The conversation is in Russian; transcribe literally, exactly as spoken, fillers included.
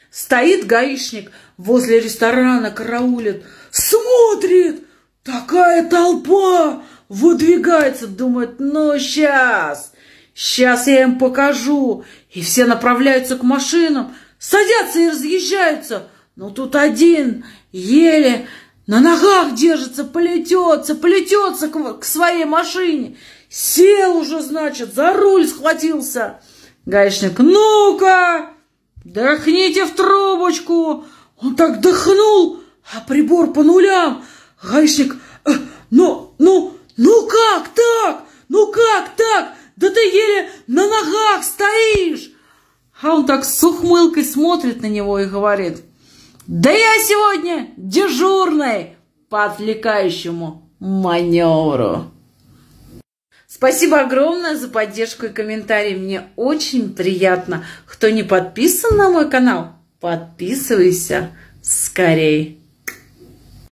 Стоит гаишник возле ресторана, караулит, смотрит, такая толпа, выдвигается, думает, ну сейчас, сейчас я им покажу. И все направляются к машинам, садятся и разъезжаются. Но тут один еле на ногах держится, полетется, полетется к, к своей машине. Сел уже, значит, за руль схватился. Гаишник, ну-ка, дыхните в трубочку. Он так дыхнул, а прибор по нулям. Гаишник, э, ну, ну, ну как так? Ну как так? Да ты еле на ногах стоишь. А он так с ухмылкой смотрит на него и говорит, да я сегодня дежурный по отвлекающему маневру. Спасибо огромное за поддержку и комментарии. Мне очень приятно. Кто не подписан на мой канал, подписывайся скорей.